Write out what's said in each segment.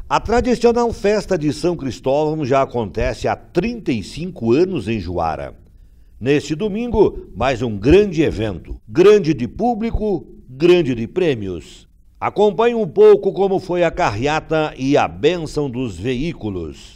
A tradicional festa de São Cristóvão já acontece há 35 anos em Juara. Neste domingo, mais um grande evento. Grande de público, grande de prêmios. Acompanhe um pouco como foi a carreata e a bênção dos veículos.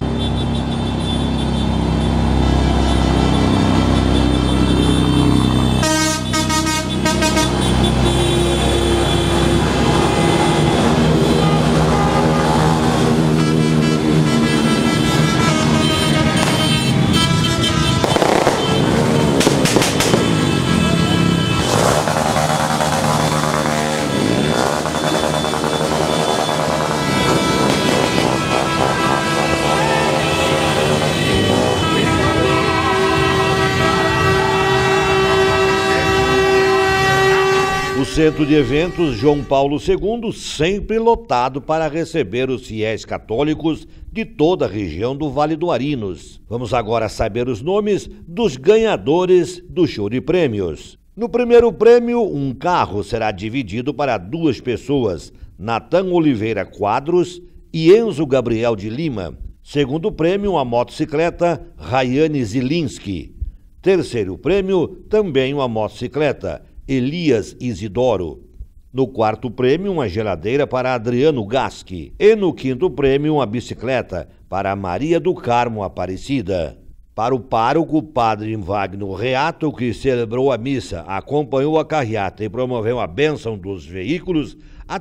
O Centro de Eventos João Paulo II sempre lotado para receber os fiéis católicos de toda a região do Vale do Arinos. Vamos agora saber os nomes dos ganhadores do show de prêmios. No primeiro prêmio, um carro será dividido para 2 pessoas, Natan Oliveira Quadros e Enzo Gabriel de Lima. Segundo prêmio, uma motocicleta, Rayane Zilinski. Terceiro prêmio, também uma motocicleta, Elias Isidoro. No quarto prêmio, uma geladeira para Adriano Gaschi. E no quinto prêmio, uma bicicleta para Maria do Carmo Aparecida. Para o pároco, Padre Wagner Reato, que celebrou a missa, acompanhou a carreata e promoveu a bênção dos veículos, a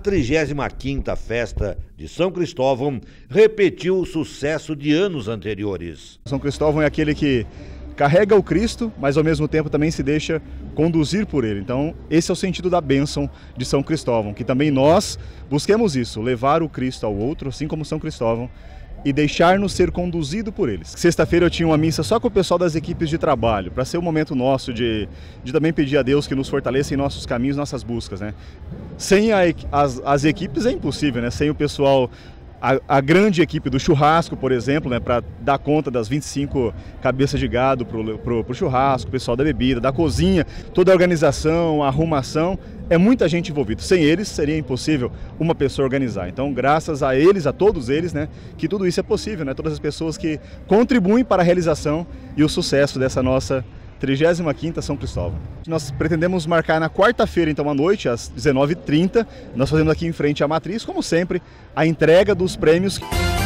35ª festa de São Cristóvão repetiu o sucesso de anos anteriores. São Cristóvão é aquele que carrega o Cristo, mas ao mesmo tempo também se deixa conduzir por ele. Então, esse é o sentido da bênção de São Cristóvão, que também nós busquemos isso, levar o Cristo ao outro, assim como São Cristóvão, e deixar-nos ser conduzido por eles. Sexta-feira eu tinha uma missa só com o pessoal das equipes de trabalho, para ser um momento nosso de também pedir a Deus que nos fortaleça em nossos caminhos, nossas buscas, né? Sem as equipes é impossível, né? Sem o pessoal, a grande equipe do churrasco, por exemplo, né, para dar conta das 25 cabeças de gado pro churrasco, o pessoal da bebida, da cozinha, toda a organização, a arrumação, é muita gente envolvida. Sem eles seria impossível uma pessoa organizar. Então, graças a eles, a todos eles, né, que tudo isso é possível, né, todas as pessoas que contribuem para a realização e o sucesso dessa nossa 35ª São Cristóvão. Nós pretendemos marcar na quarta-feira, então, à noite, às 19h30, nós fazemos aqui em frente à Matriz, como sempre, a entrega dos prêmios.